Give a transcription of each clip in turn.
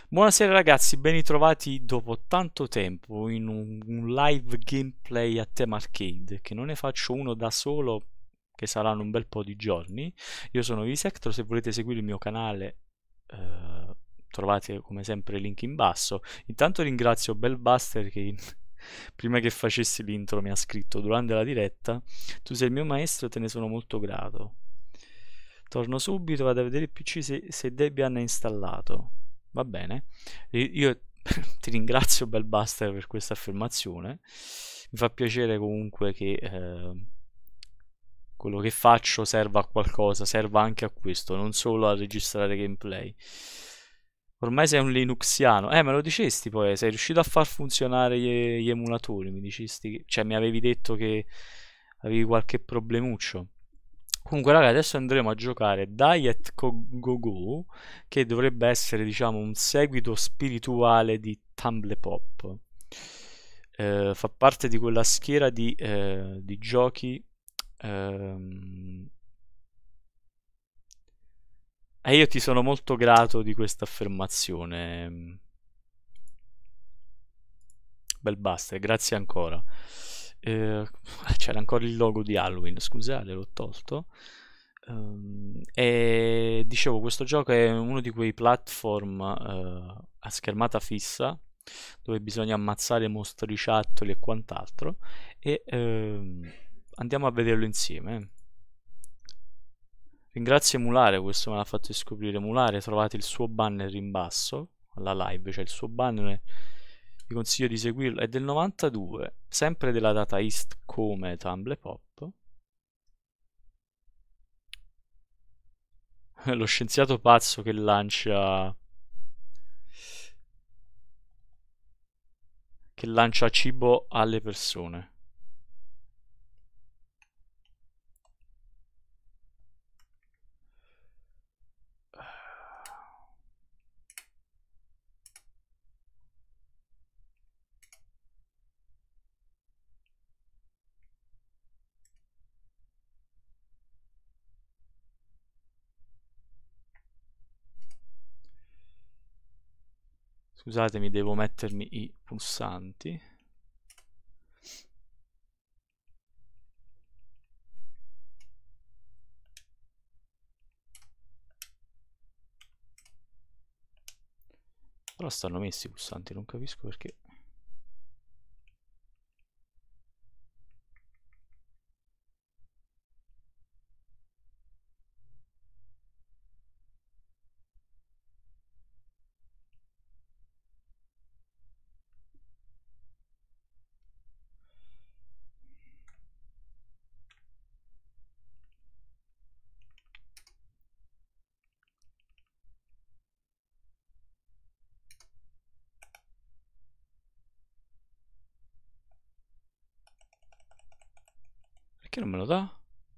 Buonasera ragazzi, ben ritrovati dopo tanto tempo in un live gameplay a tema arcade, che non ne faccio uno da solo, che saranno un bel po' di giorni. Io sono Visectro, se volete seguire il mio canale trovate come sempre il link in basso. Intanto ringrazio Bellbuster che prima che facessi l'intro mi ha scritto durante la diretta: tu sei il mio maestro e te ne sono molto grato. Torno subito, vado a vedere il PC se Debian è installato. Va bene. Io ti ringrazio Bellbuster per questa affermazione. Mi fa piacere comunque che quello che faccio serva a qualcosa, serva anche a questo, non solo a registrare gameplay. Ormai sei un linuxiano. Me lo dicesti poi, sei riuscito a far funzionare gli emulatori, mi dicesti, cioè mi avevi detto che avevi qualche problemuccio. Comunque, raga, adesso andremo a giocare Diet Go Go, che dovrebbe essere, diciamo, un seguito spirituale di Tumble Pop. Fa parte di quella schiera di giochi. ehm, e io ti sono molto grato di questa affermazione, Bellbuster, grazie ancora. Eh, C'era ancora il logo di Halloween, scusate, l'ho tolto. E dicevo, questo gioco è uno di quei platform a schermata fissa dove bisogna ammazzare mostriciattoli e quant'altro. E andiamo a vederlo insieme. Ringrazio Emulare, questo me l'ha fatto scoprire. Emulare, trovate il suo banner in basso alla live, c'è il suo banner. Vi consiglio di seguirlo. È del 92, sempre della data East come Tumble Pop. Lo scienziato pazzo che lancia cibo alle persone. Scusatemi, devo mettermi i pulsanti. Però stanno messi i pulsanti, non capisco perché. Perché non me lo dà?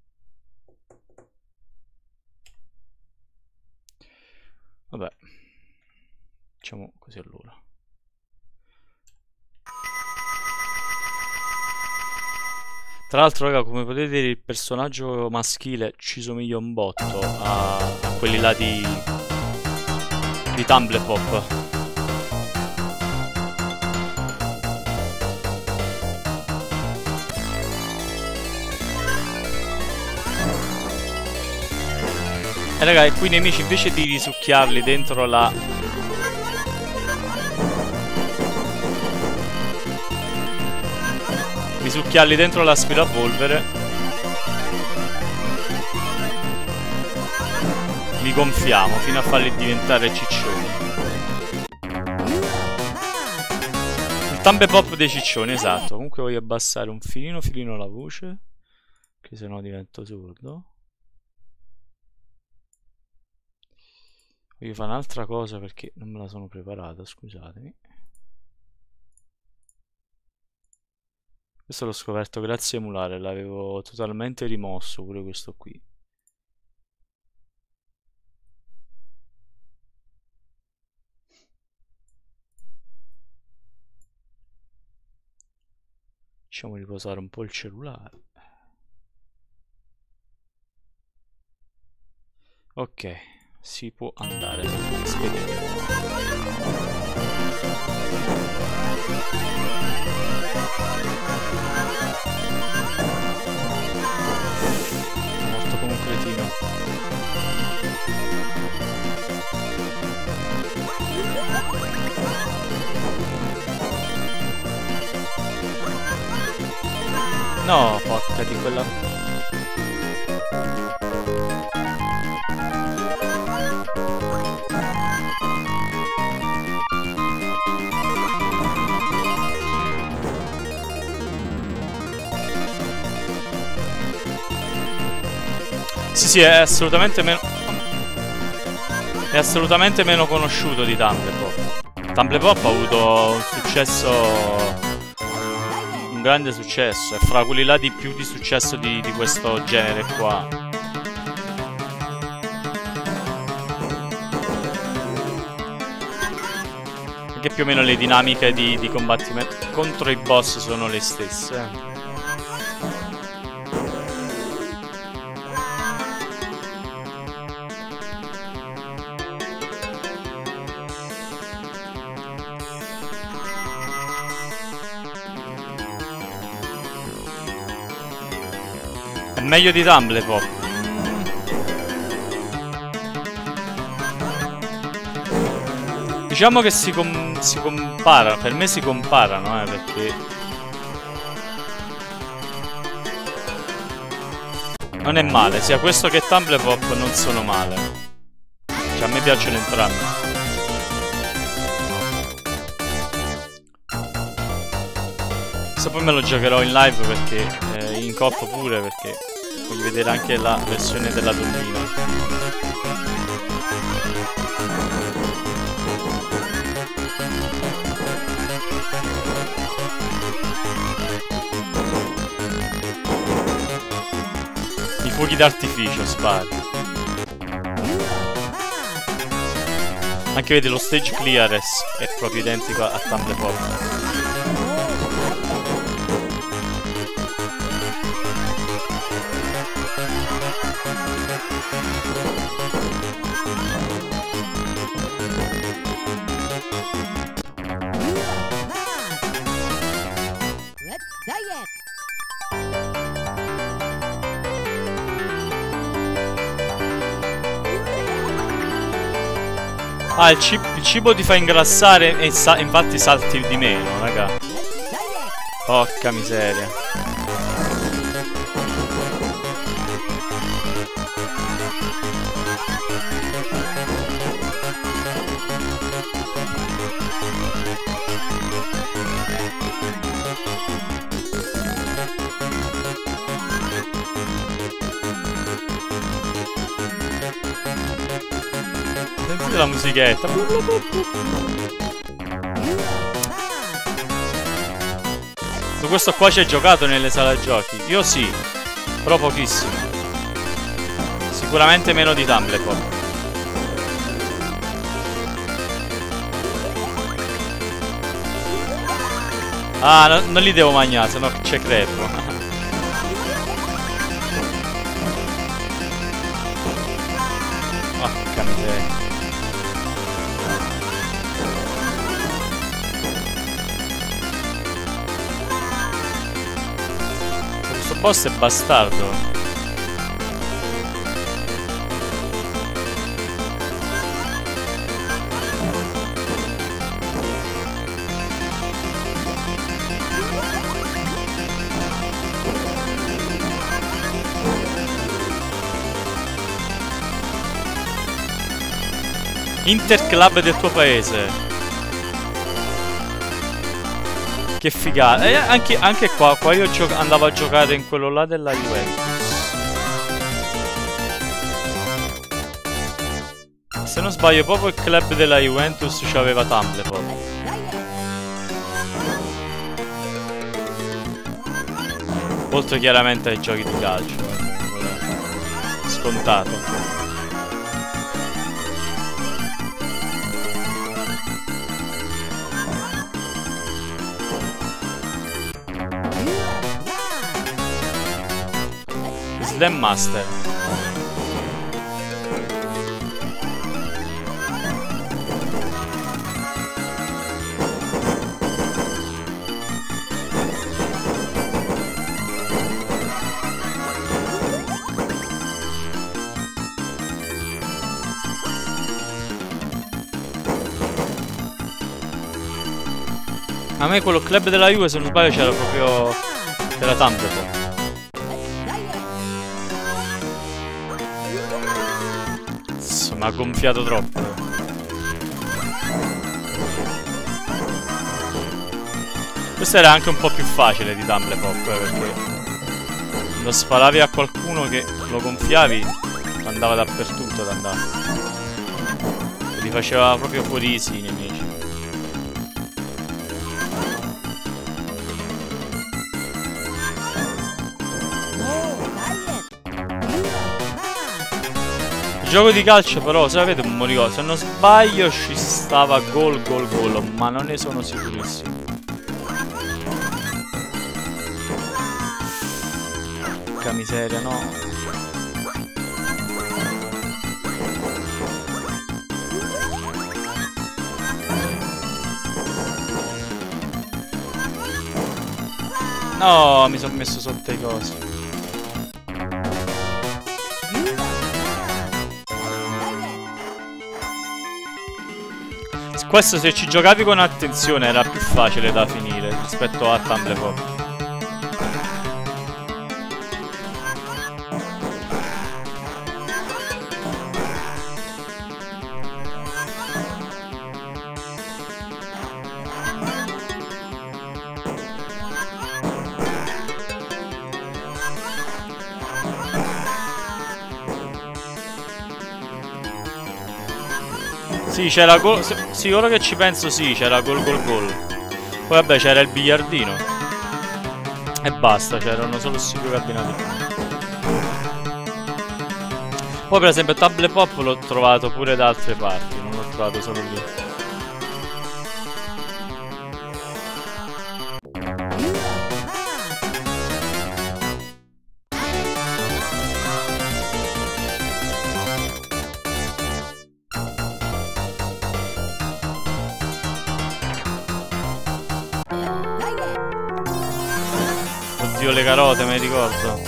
Vabbè, facciamo così allora. Tra l'altro, raga, come potete vedere, il personaggio maschile ci somiglia un botto a quelli là di Tumble Pop. E raga, e qui i nemici invece di risucchiarli dentro la... risucchiarli dentro l'aspirapolvere, li gonfiamo fino a farli diventare ciccioni. Il Tumble Pop dei ciccioni, esatto. Comunque voglio abbassare un filino la voce, che sennò divento sordo. Voglio fare un'altra cosa perché non me la sono preparata, scusatemi. Questo l'ho scoperto grazie a Emulare, l'avevo totalmente rimosso pure questo qui. Facciamo riposare un po' il cellulare. Ok, si può andare. Spedire. Morto come un cretino. No, porca di quella... Sì, è assolutamente meno... È assolutamente meno conosciuto di Tumblepop. Tumblepop ha avuto un successo... Un grande successo. È fra quelli là di più di successo di questo genere qua. Anche più o meno le dinamiche di combattimento contro i boss sono le stesse. Meglio di Tumblepop. Diciamo che si comparano. Per me si comparano, perché non è male. Sia questo che Tumblepop non sono male. Cioè a me piacciono entrambi. Questo poi me lo giocherò in live perché in coop pure, perché voglio vedere anche la versione della donnina. I fuochi d'artificio, spari. Anche vedi lo stage clearance è proprio identico a Tumblepop. Ah, il cibo ti fa ingrassare e infatti salti di meno, raga. Porca miseria. Sentite la musichetta. Su questo qua ci hai giocato nelle sale giochi? Io sì, però pochissimo. Sicuramente meno di Tumblepop. Ah, non li devo mangiare, sennò c'è crepo. Porca miseria. Questo boss è bastardo. Interclub del tuo paese. Che figata. E anche qua io andavo a giocare in quello là della Juventus. Se non sbaglio proprio il club della Juventus c'aveva Tumblepop. Oltre chiaramente ai giochi di calcio. Scontato. Slam Master. A me quello club della Juve, se non sbaglio, c'era proprio... c'era tanto po'. Mi ha gonfiato troppo. Questo era anche un po' più facile di Tumble Pop, perché quando sparavi a qualcuno che lo gonfiavi andava dappertutto ad andare. E li faceva proprio fuorisi i nemici. Gioco di calcio però, sapete un morico, se non sbaglio ci stava gol, ma non ne sono sicurissimo. Porca miseria, no. No, mi sono messo sotto i cosi. Questo se ci giocavi con attenzione era più facile da finire rispetto a Tumble Pop. Sì, c'era gol. Sì, ora che ci penso, sì, c'era gol. Poi vabbè, c'era il biliardino. E basta, c'erano solo questi due cabinati. Poi per esempio Tumble Pop l'ho trovato pure da altre parti, non l'ho trovato solo lì. Oddio, le carote, me le ricordo.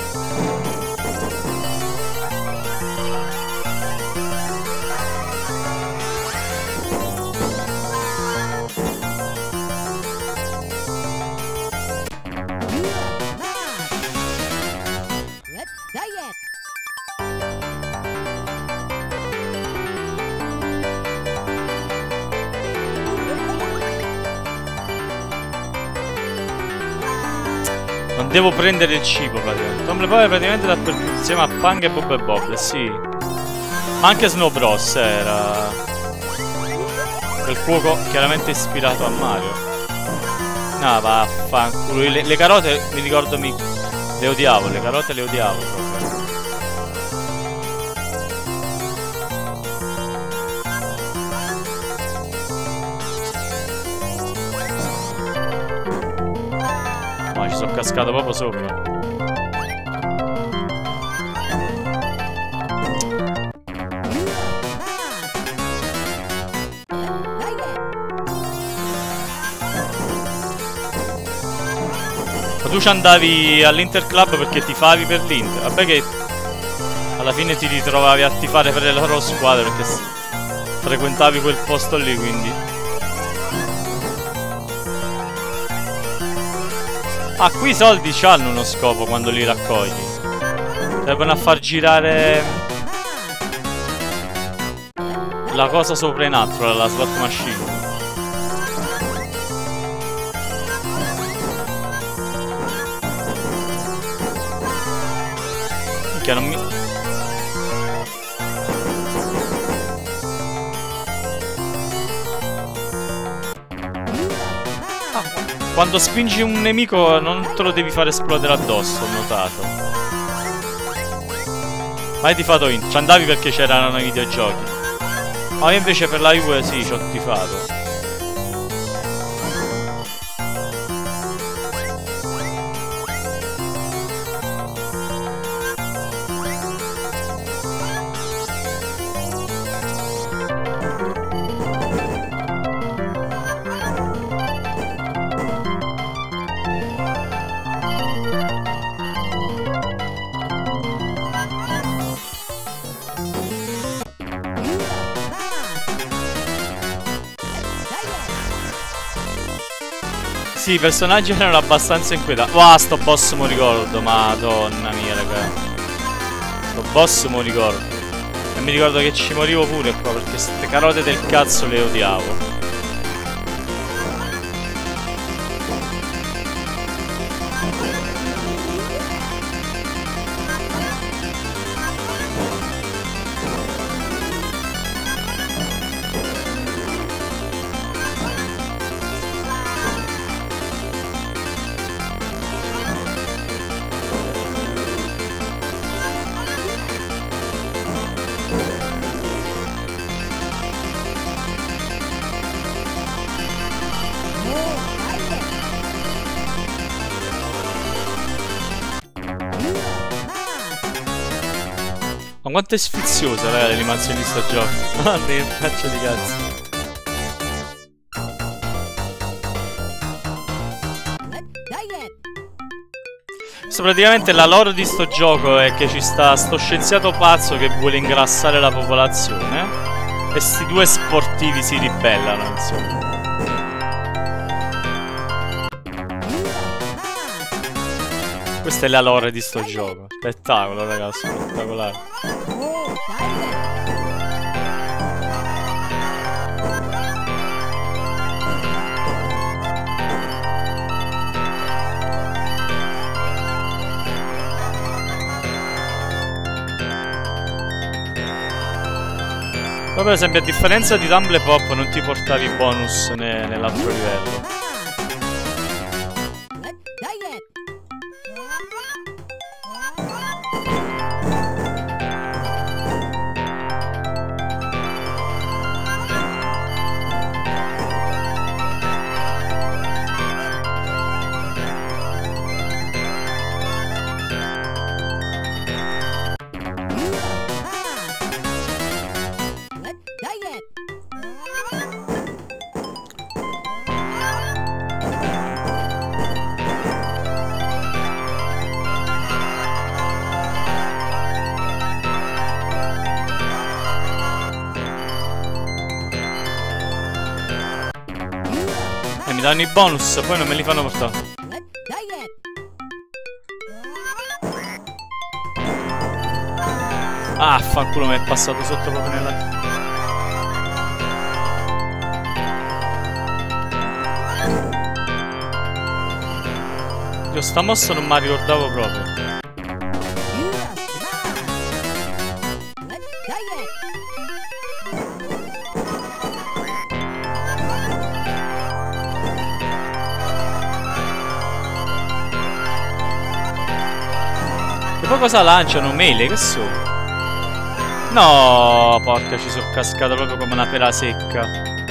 Non devo prendere il cibo praticamente. Tumble Pop è praticamente dappertutto insieme a Pang e Bob e Bob, sì. Ma anche Snow Bros era quel cuoco chiaramente ispirato a Mario. No, vaffanculo. Le carote mi ricordo le odiavo, le carote le odiavo proprio. Ma ci sono cascato proprio sopra. Ma tu ci andavi all'Inter Club perché tifavi per l'Inter. Vabbè che alla fine ti ritrovavi a tifare per le loro squadre perché frequentavi quel posto lì, quindi. Ah, qui i soldi c'hanno uno scopo quando li raccogli. Servono a far girare la cosa sopra in altro, la slot machine. Che non mi... Quando spingi un nemico non te lo devi fare esplodere addosso, ho notato. Ma hai tifato Inter? Ci andavi perché c'erano i videogiochi. Ma io invece per la Juve sì, ci ho tifato. Sì, i personaggi erano abbastanza inquietanti. Wow, sto boss mo ricordo, madonna mia, raga. Sto boss mo ricordo. E mi ricordo che ci morivo pure qua, perché queste carote del cazzo le odiavo. Ma quanto è sfiziosa, raga, l'animazione di sto gioco. Madonna che faccia di cazzo. Questo praticamente la lore di sto gioco è che ci sta sto scienziato pazzo che vuole ingrassare la popolazione e sti due sportivi si ribellano, insomma. Questa è la lore di sto gioco. Spettacolo, ragazzi, spettacolare. Poi per esempio, a differenza di Tumble Pop non ti portavi bonus nell'altro livello. Mi danno i bonus, poi non me li fanno portare. Ah, fanculo, mi è passato sotto proprio nella... Io sta mossa non me la ricordavo proprio. E poi cosa lanciano? Mele, che so? No, porca, ci sono cascato proprio come una pera secca.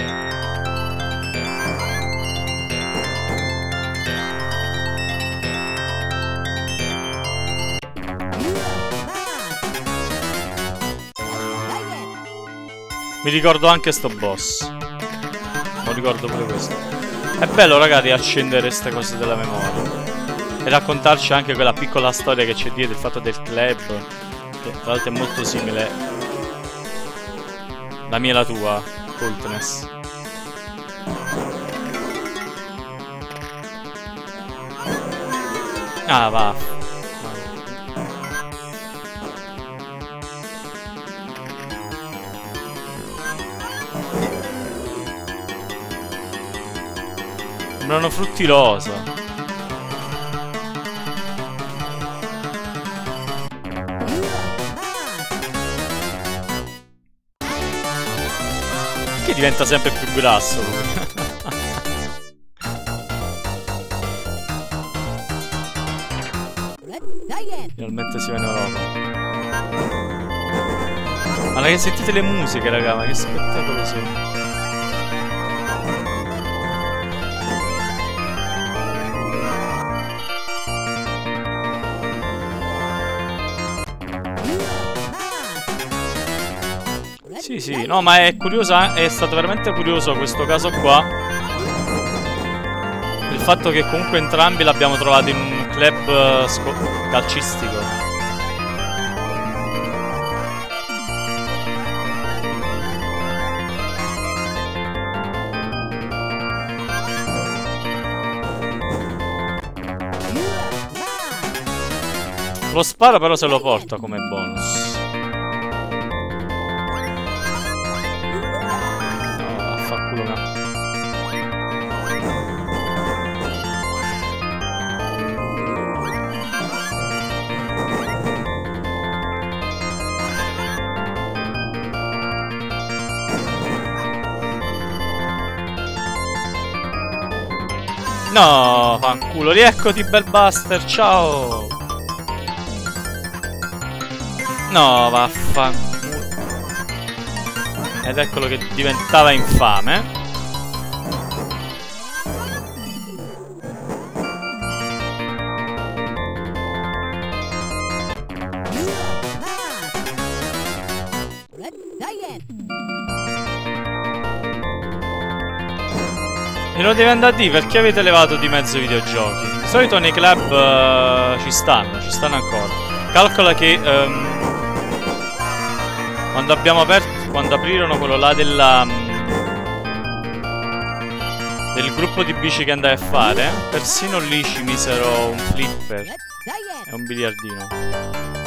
Mi ricordo anche sto boss. Non ricordo pure questo. È bello, raga, riaccendere queste cose della memoria. E raccontarci anche quella piccola storia che c'è dietro, il fatto del club, che tra l'altro è molto simile la mia e la tua, Coldness. Ah, va. Sembrano frutti rosa. Che diventa sempre più grasso lui. Finalmente si va in Europa. Ma che sentite le musiche, raga, ma che spettacolo sono. Sì, sì, no, ma è curiosa, è stato veramente curioso questo caso qua. Il fatto che comunque entrambi l'abbiamo trovato in un club calcistico. Lo sparo però se lo porta come bonus. No, affanculo me. No, fanculo, rieccoti Bellbuster, ciao! No, vaffanculo. Ed eccolo che diventava infame. E lo devi andare a dire perché avete levato di mezzo i videogiochi. Di solito nei club ci stanno ancora. Calcola che quando abbiamo aperto, quando aprirono quello là del gruppo di bici che andai a fare, persino lì ci misero un flipper e un biliardino.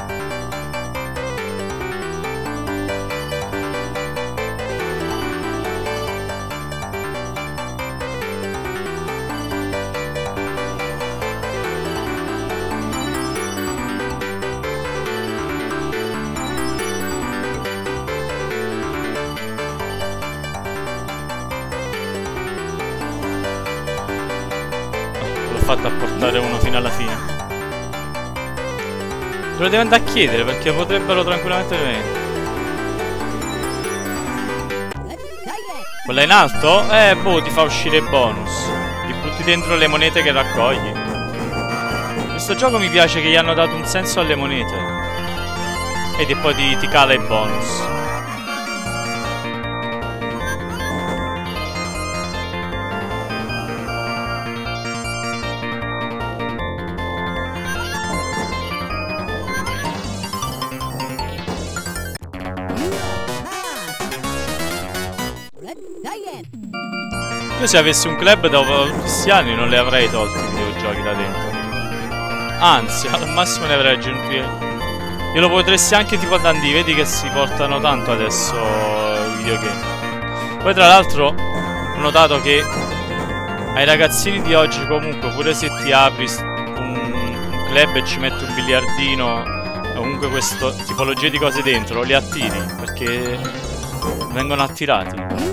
Fatto a portare uno fino alla fine. Lo devo andare a chiedere perché potrebbero tranquillamente venire. Quella in alto? Boh, ti fa uscire bonus. Ti butti dentro le monete che raccogli. Questo gioco mi piace che gli hanno dato un senso alle monete. E poi ti cala i bonus. Io se avessi un club dopo tutti questi anni non le avrei tolti i videogiochi da dentro. Anzi, al massimo ne avrei aggiunti. Io lo potresti anche tipo andare, vedi che si portano tanto adesso i videogame. Poi tra l'altro ho notato che ai ragazzini di oggi comunque, pure se ti apri un club e ci metti un biliardino, comunque questa tipologia di cose dentro, li attiri perché vengono attirati.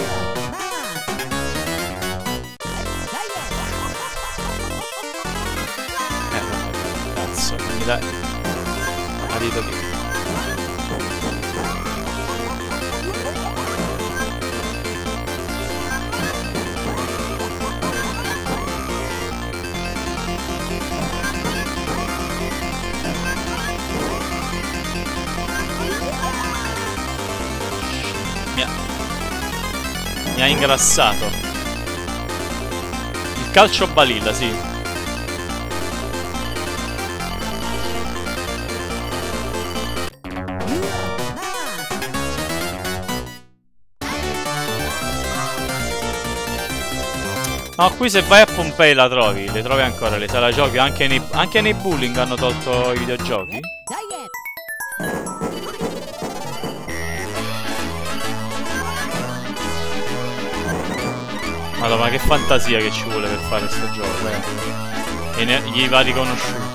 Dai, ha detto che mi ha ingrassato. Il calcio balilla, sì. No, qui se vai a Pompei la trovi, le trovi ancora, le sala giochi, anche nei bowling hanno tolto i videogiochi. Madonna, ma che fantasia che ci vuole per fare questo gioco, E gli va riconosciuto.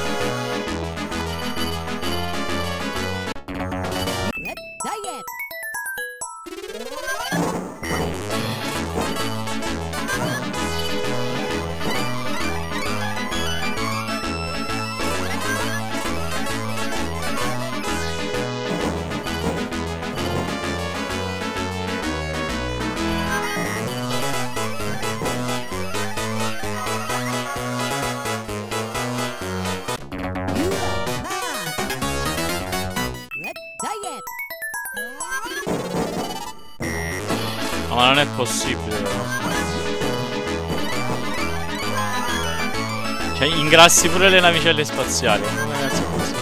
No, ma non è possibile però. Cioè ingrassi pure le navicelle spaziali. Ragazzi, è possibile.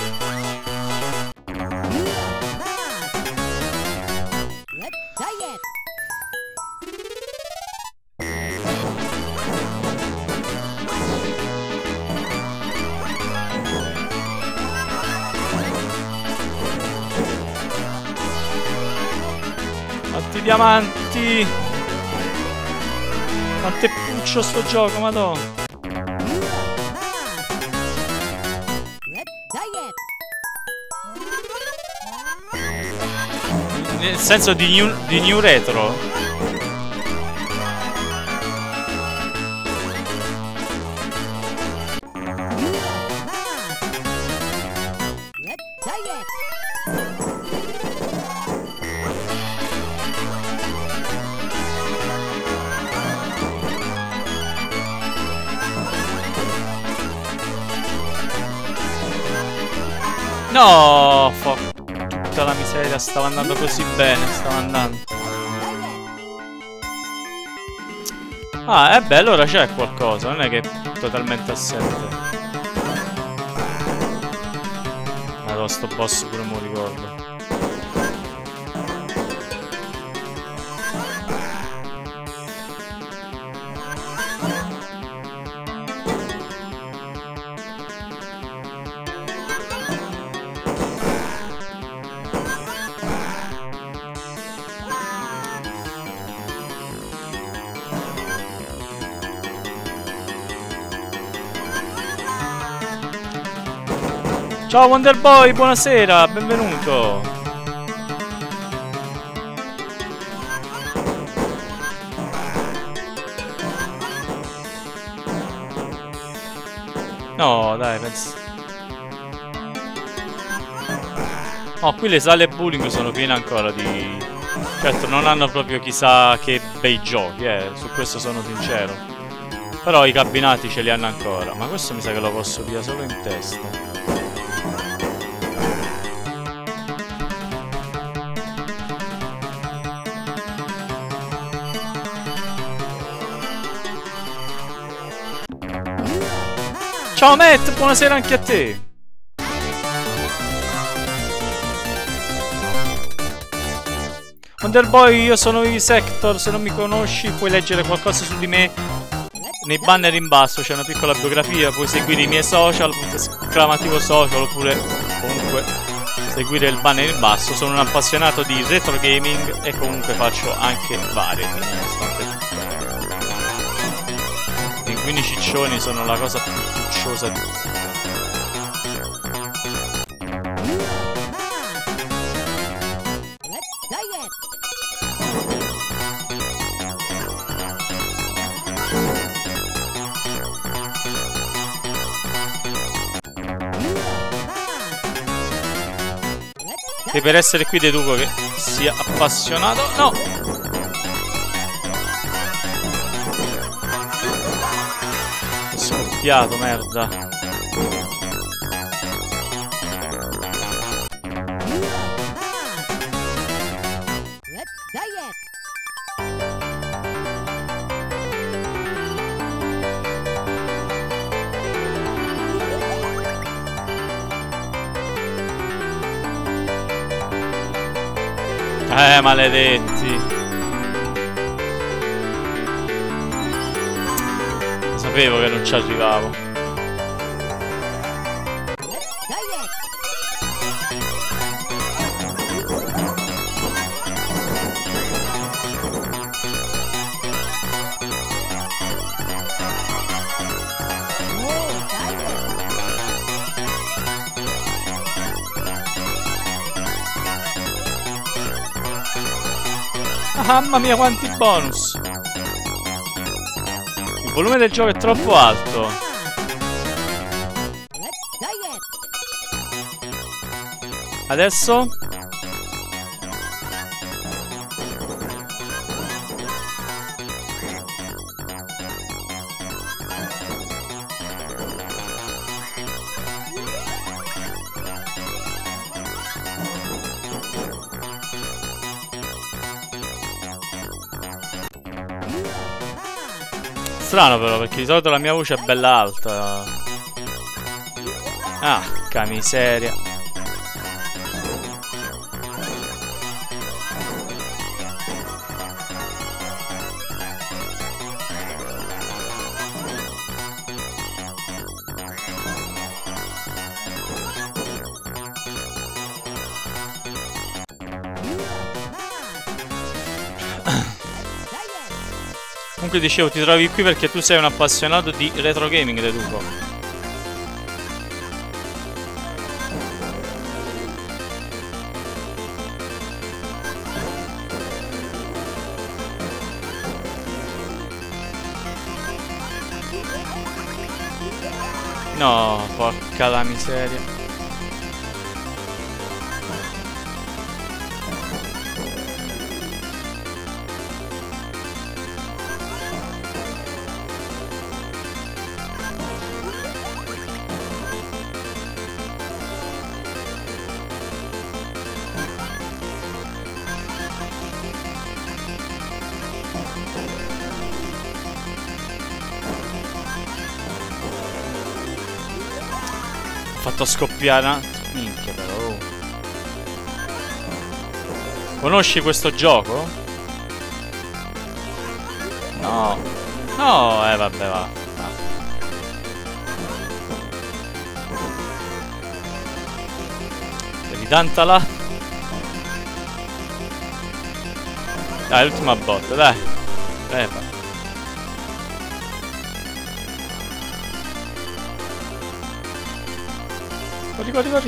Diet. Quanti diamanti! Quanto è puccio sto gioco, madonna! Nel senso di new retro. No, tutta la miseria, stava andando così bene, stava andando. Ah, beh, allora c'è qualcosa, non è che è totalmente assente. Allora, sto boss pure me lo ricordo. Ciao Wonder Boy, buonasera, benvenuto. No, dai, penso. Oh, qui le sale bullying sono piene ancora di... Certo, non hanno proprio chissà che bei giochi, su questo sono sincero. Però i cabinati ce li hanno ancora. Ma questo mi sa che lo posso via solo in testa. Ciao Matt, buonasera anche a te. Wonder Boy, io sono Sector, se non mi conosci puoi leggere qualcosa su di me nei banner in basso, c'è una piccola biografia, puoi seguire i miei social, esclamativo social, oppure comunque seguire il banner in basso. Sono un appassionato di retro gaming e comunque faccio anche varie, nonostante tutto. I pinguini ciccioni sono la cosa più pucciosa di tutti. E per essere qui deduco che sia appassionato. No! È scoppiato, merda. Maledetti. Sapevo che non ci arrivavo. Mamma mia quanti bonus. Il volume del gioco è troppo alto. Adesso strano però, perché di solito la mia voce è bella alta. Ah, che miseria. Comunque dicevo, ti trovi qui perché tu sei un appassionato di retro gaming, Deduco. No, porca la miseria. Fatto scoppiare. Minchia però. Oh. Conosci questo gioco? No. No, vabbè, va. Devi tanta là. Dai, l'ultima botta, dai. Va. Corri.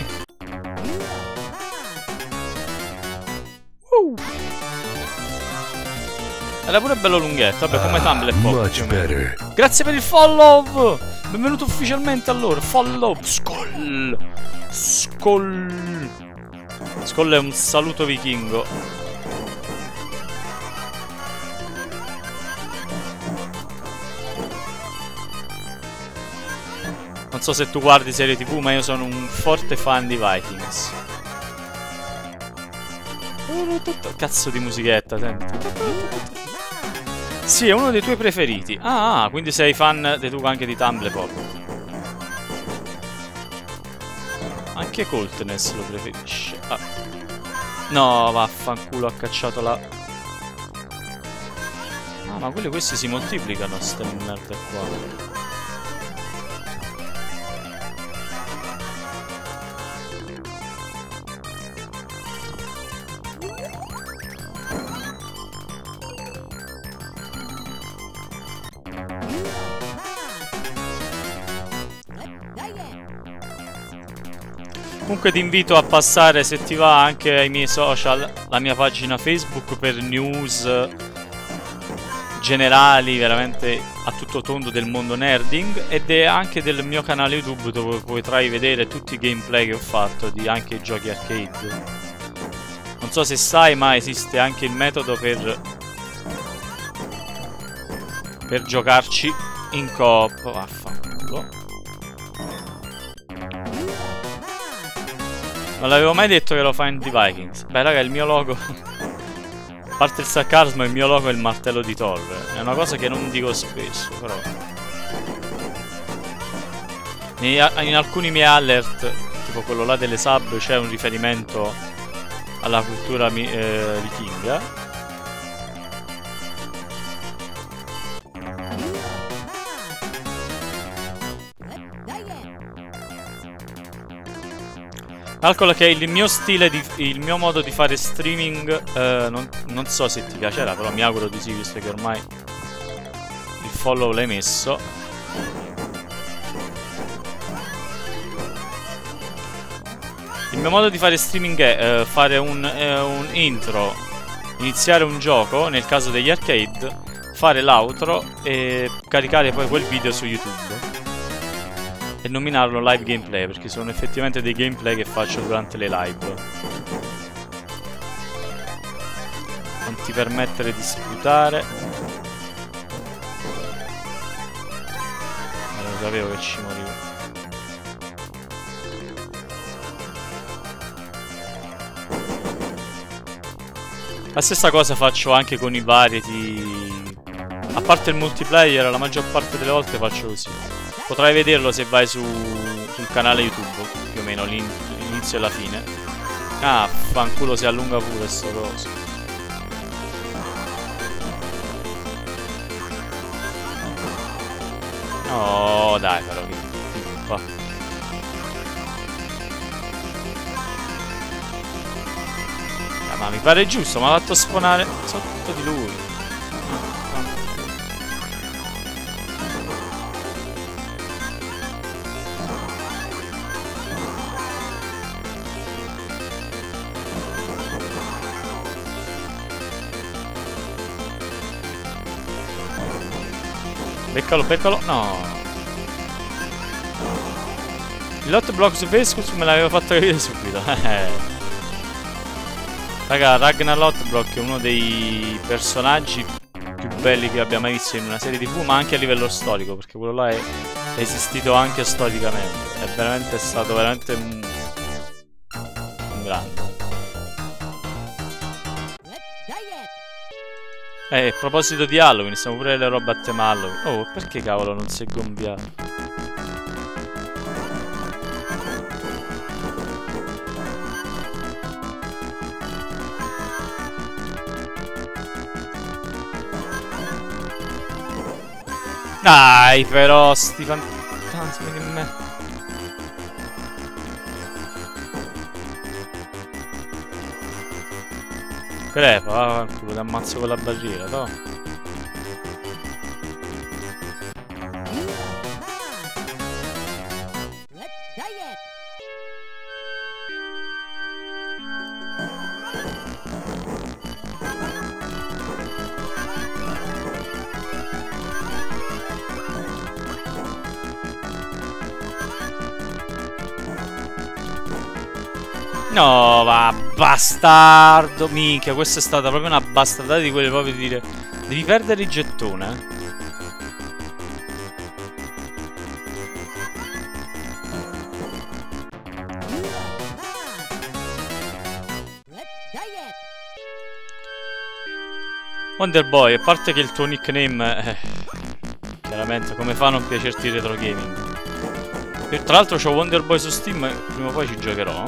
Era pure bello lunghetto, vabbè, come Tumblr. Grazie per il follow! Benvenuto ufficialmente allora. Follow. Skoll è un saluto vichingo. Non so se tu guardi serie TV, ma io sono un forte fan di Vikings. Cazzo di musichetta, senti. Sì, è uno dei tuoi preferiti. Ah, quindi sei fan anche di Tumblr Pop. Anche Coltness lo preferisce. Ah. No, vaffanculo, ha cacciato la... Ah, ma questi si moltiplicano, ste merde qua. Comunque ti invito a passare, se ti va, anche ai miei social, la mia pagina Facebook per news generali, veramente a tutto tondo del mondo nerding, ed è anche del mio canale YouTube dove potrai vedere tutti i gameplay che ho fatto di anche i giochi arcade. Non so se sai, ma esiste anche il metodo per giocarci in coop. Vaffanculo. Non l'avevo mai detto che lo fa in The Vikings. Beh, raga, il mio logo, a parte il sarcasmo, il mio logo è il martello di Thor. È una cosa che non dico spesso, però in alcuni miei alert, tipo quello là delle sub, c'è un riferimento alla cultura vichinga. Calcola che il mio stile, il mio modo di fare streaming, non so se ti piacerà, però mi auguro di sì, visto che ormai il follow l'hai messo. Il mio modo di fare streaming è fare un intro, iniziare un gioco, nel caso degli arcade, fare l'outro e caricare poi quel video su YouTube. E nominarlo live gameplay, perché sono effettivamente dei gameplay che faccio durante le live. Non ti permettere di sputare. Allora, sapevo che ci morivo. La stessa cosa faccio anche con i variety. A parte il multiplayer, la maggior parte delle volte faccio così. Potrai vederlo se vai sul canale YouTube, più o meno l'inizio e la fine. Ah, fanculo, si allunga pure sto coso. Oh, dai, però che fa. Ma mi pare giusto, mi ha fatto spawnare sotto di lui. Beccalo, beccalo. No. Il lot block su Vescus me l'avevo fatto capire subito. Raga, Ragnar Lothbrok è uno dei personaggi più belli che abbia mai visto in una serie TV, ma anche a livello storico, perché quello là è esistito anche storicamente. È veramente stato veramente un grande. A proposito di Halloween, stiamo pure le robe a tema Halloween. Oh, perché cavolo non si è gonfiato? Dai, però, sti fantasmi che me... Crepa, va al culo, ti ammazzo con la barriera, to. No, va, bastardo. Minchia, questa è stata proprio una bastardata di quelle proprio di dire devi perdere il gettone. Wonderboy, a parte che il tuo nickname chiaramente come fa a non piacerti il retro gaming. E tra l'altro c'ho Wonderboy su Steam, prima o poi ci giocherò.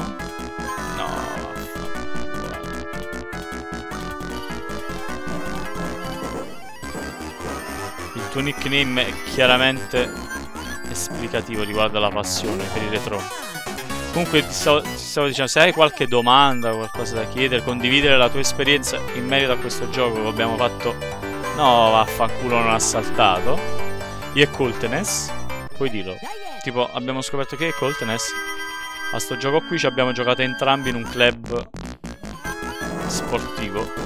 Il tuo nickname è chiaramente esplicativo riguardo alla passione per il retro. Comunque ti stavo dicendo, se hai qualche domanda, qualcosa da chiedere, condividere la tua esperienza in merito a questo gioco che abbiamo fatto. No, vaffanculo, non ha saltato. Io e Coltenes, puoi dirlo. Tipo, abbiamo scoperto che è Coltenes. A sto gioco qui ci abbiamo giocato entrambi in un club sportivo.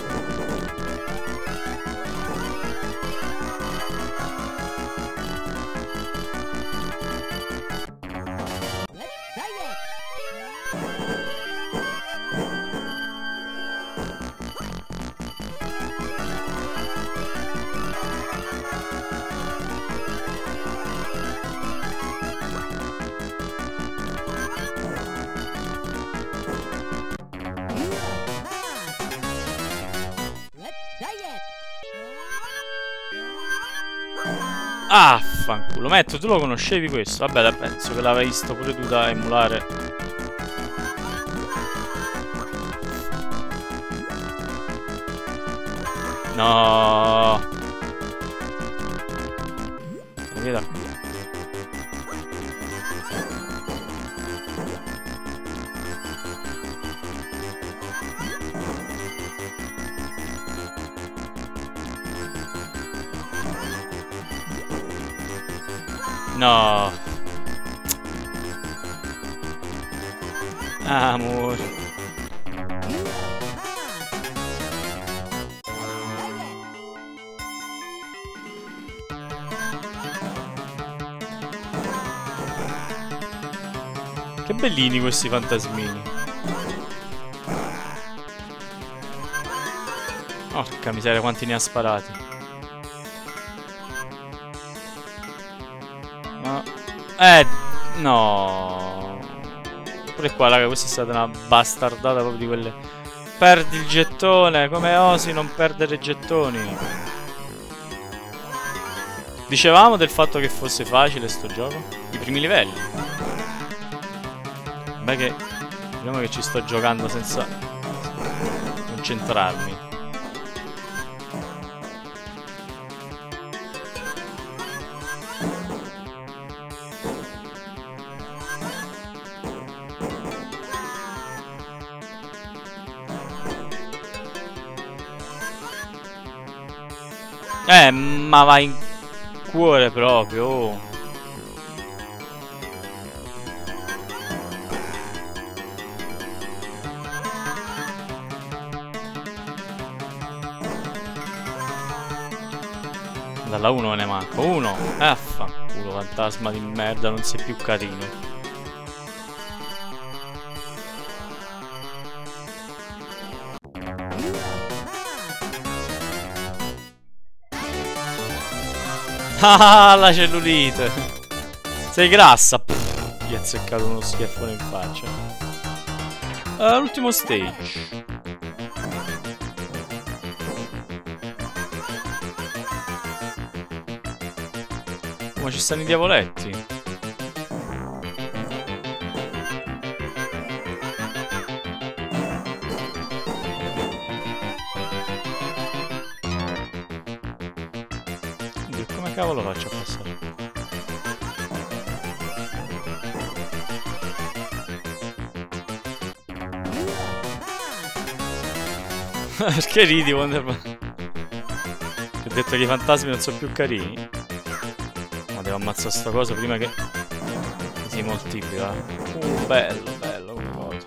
Ah, fanculo. Metto, tu lo conoscevi questo? Vabbè, penso che l'avrai visto pure tu da emulare. No. Vedi qui. No. Amore. Che bellini questi fantasmini. Porca miseria, quanti ne ha sparati. No. Pure qua, raga, questa è stata una bastardata proprio di quelle. Perdi il gettone, come osi non perdere gettoni? Dicevamo del fatto che fosse facile sto gioco? I primi livelli. Beh che... Vediamo che ci sto giocando senza concentrarmi. Ma va in cuore proprio. Oh. Dalla 1 ne manco. 1. Affanculo, fantasma di merda, non sei più carino. Ah, la cellulite. Sei grassa. Pff, gli è azzeccato uno schiaffone in faccia. L'ultimo stage. Ma ci stanno i diavoletti. Oddio, come cavolo faccio a passare? Perché ridi, Wonderman? Ti ho detto che i fantasmi non sono più carini. Ma devo ammazzare sta cosa prima che si moltiplica. Bello, bello come cosa.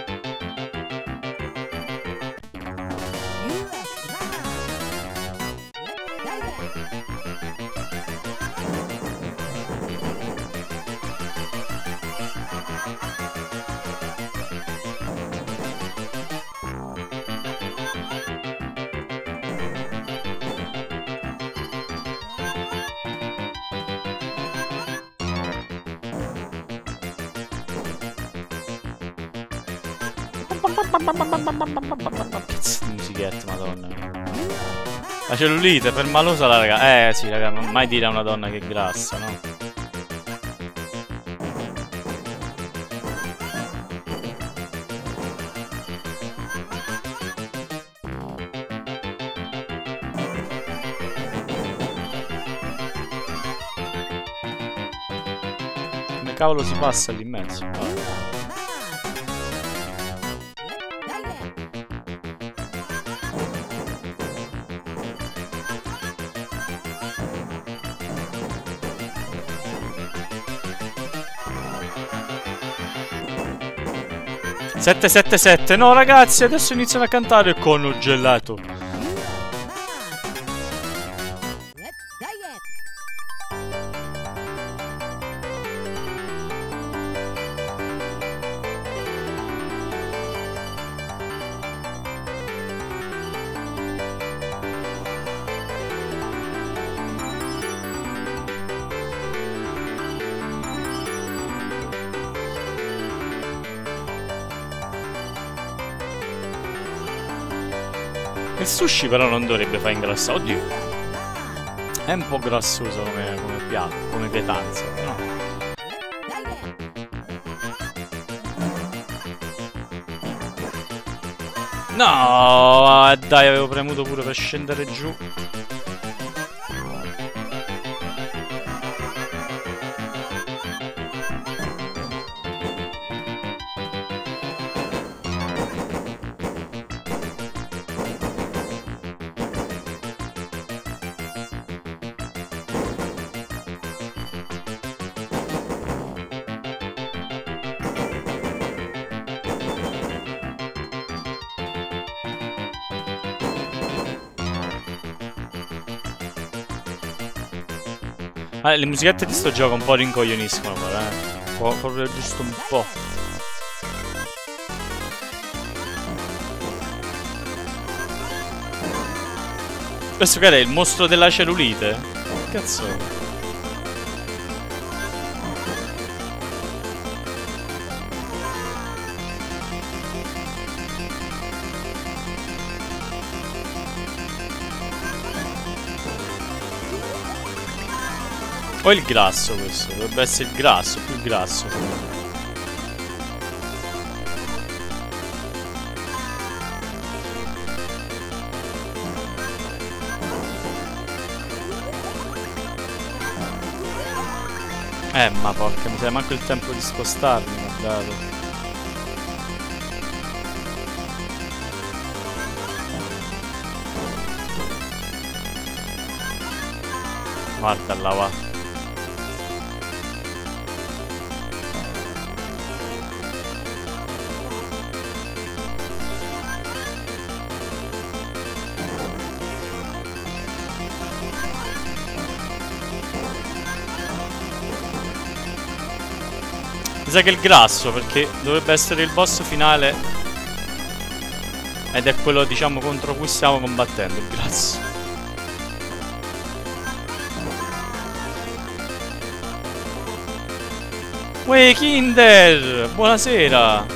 Cazzo di musichetta, madonna. La cellulite, per malosa la raga. Sì, raga, mai dire a una donna che è grassa, no? Come cavolo si passa lì in mezzo? Sette, 7, 7. No ragazzi, adesso iniziano a cantare con il gelato. Il sushi però non dovrebbe far ingrassare. Oddio, è un po' grassoso come piatto, come pietanza, no? No, dai, avevo premuto pure per scendere giù. Le musichette di sto gioco un po' rincoglioniscono però, proprio giusto un po'. Questo che era il mostro della cellulite? Che cazzo è? O il grasso questo, dovrebbe essere il grasso, più grasso. Ma porca miseria, manco il tempo di spostarmi, mi ha dato. Guarda là, va. sa che è il grasso, perché dovrebbe essere il boss finale. Ed è quello, diciamo, contro cui stiamo combattendo, il grasso. Uè, Kinder! Buonasera!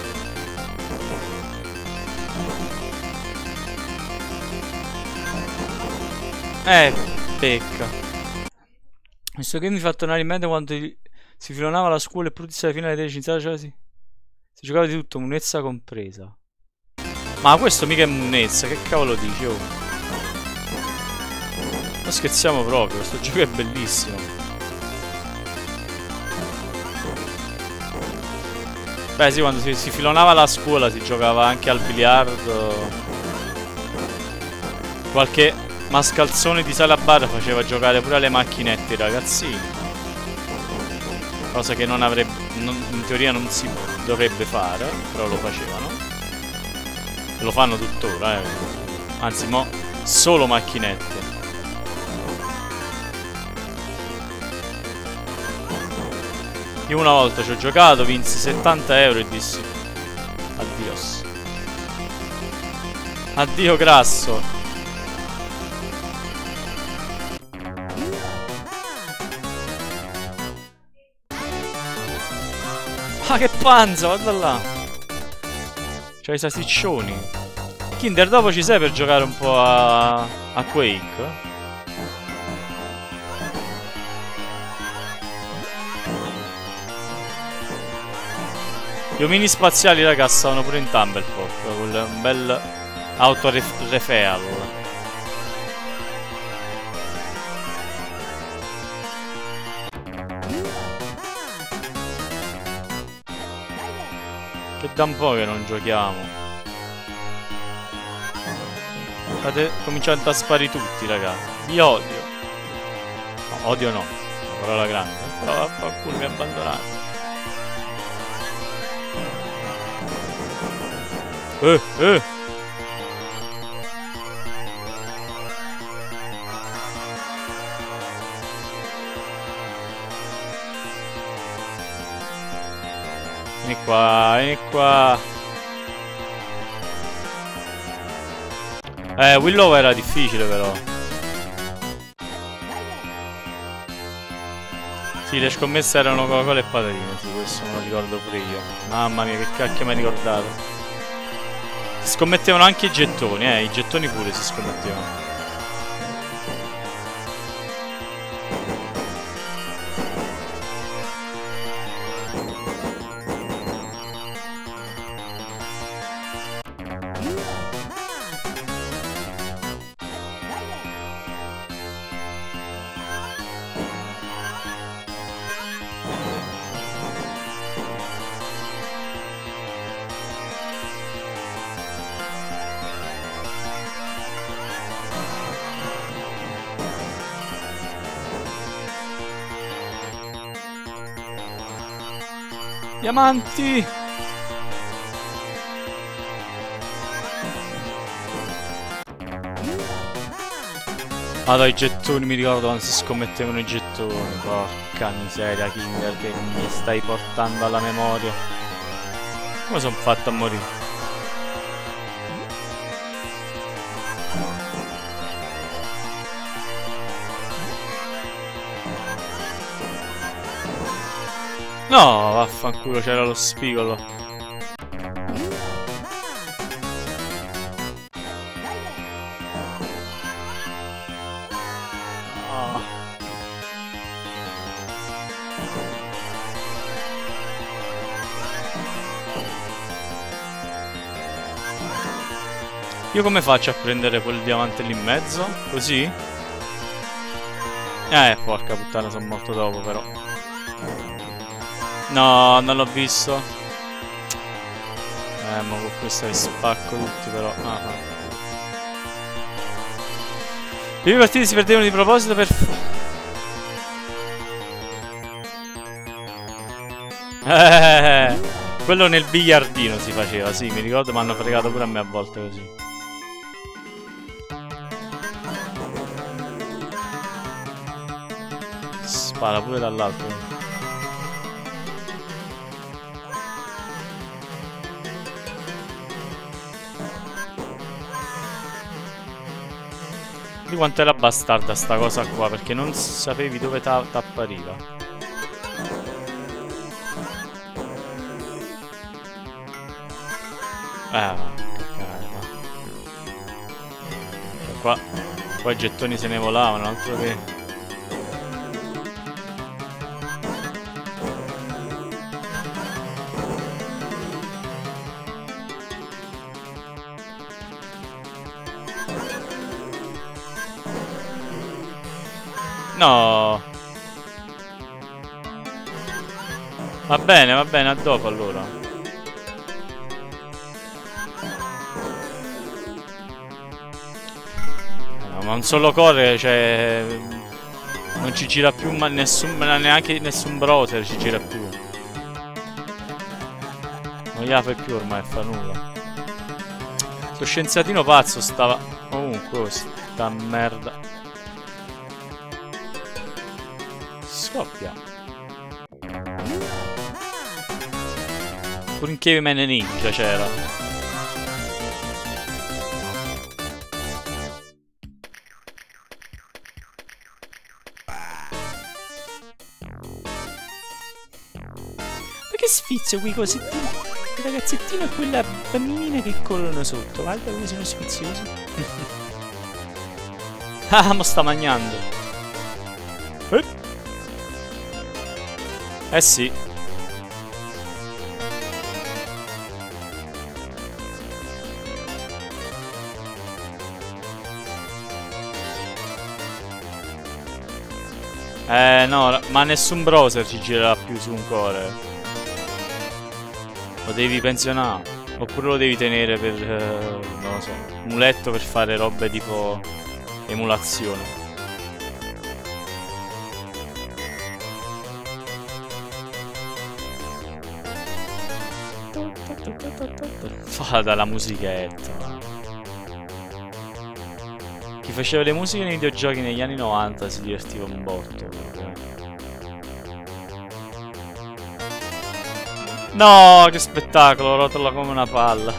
Pecca. Questo game mi fa tornare in mente quando si filonava la scuola e Prudis alla finale delle cinzate, cioè si giocava di tutto, munezza compresa. Ma questo mica è munezza, che cavolo dici, oh? Non scherziamo proprio, questo gioco è bellissimo. Beh sì, quando si filonava la scuola si giocava anche al biliardo. Qualche mascalzone di sala bar faceva giocare pure alle macchinette i ragazzini. Cosa che non avrebbe, in teoria non si dovrebbe fare, però lo facevano. E lo fanno tuttora, Anzi, mo' solo macchinette. Io una volta ci ho giocato, vinsi 70 euro e dissi addios. Addio grasso. Ah, che panza, guarda là. C'ha i salsiccioni. Kinder, dopo ci sei per giocare un po' a Quake? Gli omini spaziali, raga, stavano pure in Tumblepop. Un bel autoreferral. Che da un po' che non giochiamo. State cominciando a sparare tutti, raga. Vi odio. No, odio no. Una parola grande. Però qualcuno mi ha abbandonato. Vieni qua, vieni qua. Willow era difficile però. Sì, le scommesse erano Coca-Cola e patatine, sì, questo me lo ricordo pure io. Mamma mia, che cacchio mi hai ricordato. Si scommettevano anche i gettoni, i gettoni pure si scommettevano. Diamanti! Ah dai, i gettoni, mi ricordo quando si scommettevano i gettoni. Porca miseria, Kinder, che mi stai portando alla memoria. Come sono fatto a morire? No, vaffanculo, c'era lo spigolo. Oh. Io come faccio a prendere quel diamante lì in mezzo? Così? Porca puttana, sono morto dopo però. No, non l'ho visto. Ma con questo li spacco tutti però. I primi partiti si perdevano di proposito per... quello nel biliardino si faceva, sì, mi ricordo, mi hanno fregato pure a me a volte così. Spara pure dall'altro. Di quanto era bastarda sta cosa qua, perché non sapevi dove t'appariva. Che calma. Qua i gettoni se ne volavano, altro che... No! Va bene, a dopo allora. No, ma un solo core, cioè... Non ci gira più, ma neanche nessun browser ci gira più. Non gliela fai più ormai, fa nulla. Sto scienziatino pazzo stava... Ovunque, sta merda. Scoppia. Pure in Caveman Ninja c'era. Ma che sfizio quei cosettini? Il ragazzettino e quella bambina che corrono sotto. Guarda come sono sfiziosi. Ah, mo sta mangiando. Eh sì. No, ma nessun browser ci girerà più su un core. Lo devi pensionare. Oppure lo devi tenere per, non lo so, muletto per fare robe tipo emulazione. Fa dalla musichetta. Chi faceva le musiche nei videogiochi negli anni 90 si divertiva un botto. No, che spettacolo, rotola come una palla.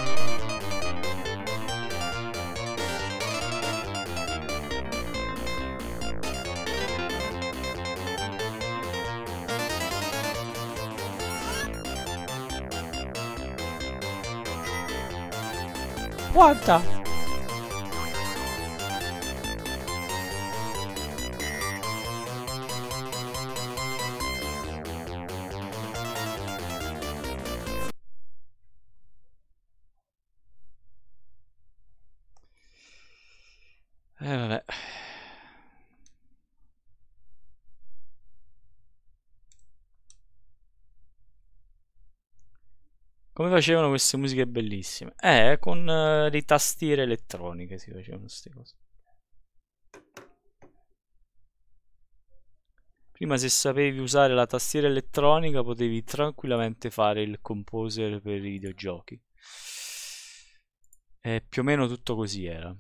Guarda. Vabbè. Come facevano queste musiche bellissime? Con le tastiere elettroniche si facevano queste cose. Prima se sapevi usare la tastiera elettronica potevi tranquillamente fare il composer per i videogiochi. E più o meno tutto così era.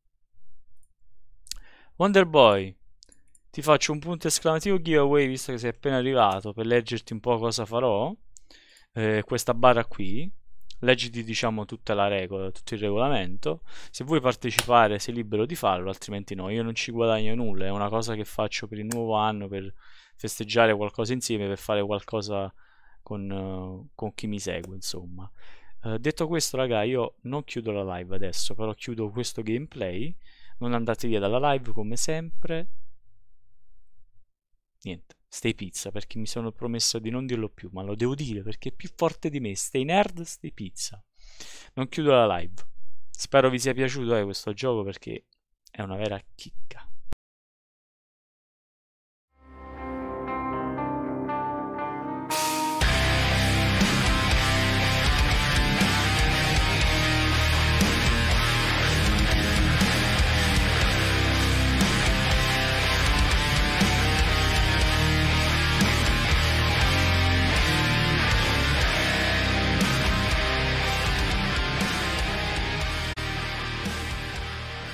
Wonderboy, ti faccio un punto esclamativo giveaway visto che sei appena arrivato per leggerti un po' cosa farò. Questa barra qui, leggiti diciamo tutta la regola, tutto il regolamento. Se vuoi partecipare sei libero di farlo, altrimenti no, io non ci guadagno nulla, è una cosa che faccio per il nuovo anno, per festeggiare qualcosa insieme, per fare qualcosa con chi mi segue, insomma. Detto questo, raga, io non chiudo la live adesso, però chiudo questo gameplay. Non andate via dalla live come sempre. Niente, stay pizza, perché mi sono promesso di non dirlo più, ma lo devo dire perché è più forte di me. Stay nerd, stay pizza. Non chiudo la live. Spero vi sia piaciuto questo gioco perché è una vera chicca.